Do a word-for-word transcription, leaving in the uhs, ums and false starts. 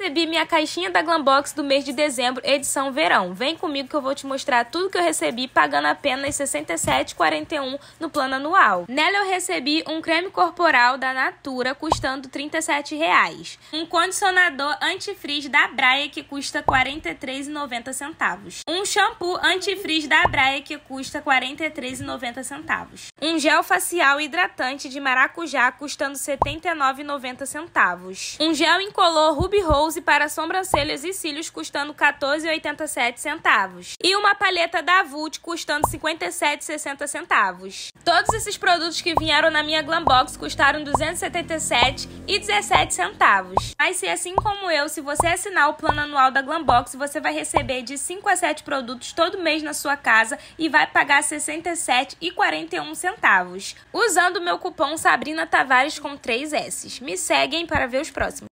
recebi minha caixinha da Glambox do mês de dezembro, edição verão. Vem comigo que eu vou te mostrar tudo que eu recebi pagando apenas sessenta e sete reais e quarenta e um centavos no plano anual. Nela eu recebi um creme corporal da Natura custando trinta e sete reais. Um condicionador antifrizz da Braia que custa quarenta e três reais e noventa centavos. Um shampoo antifrizz da Braia que custa quarenta e três reais e noventa centavos. Um gel facial hidratante de maracujá custando setenta e nove reais e noventa centavos. Um gel incolor Ruby Rose para sobrancelhas e cílios custando quatorze reais e oitenta e sete centavos. E uma paleta da Vult custando cinquenta e sete reais e sessenta centavos. Todos esses produtos que vieram na minha Glambox custaram duzentos e setenta e sete reais e dezessete centavos. Mas se assim como eu, se você assinar o plano anual da Glambox, você vai receber de cinco a sete produtos todo mês na sua casa e vai pagar sessenta e sete reais e quarenta e um centavos. Usando o meu cupom Sabrina Tavares com três S. Me seguem para ver os próximos.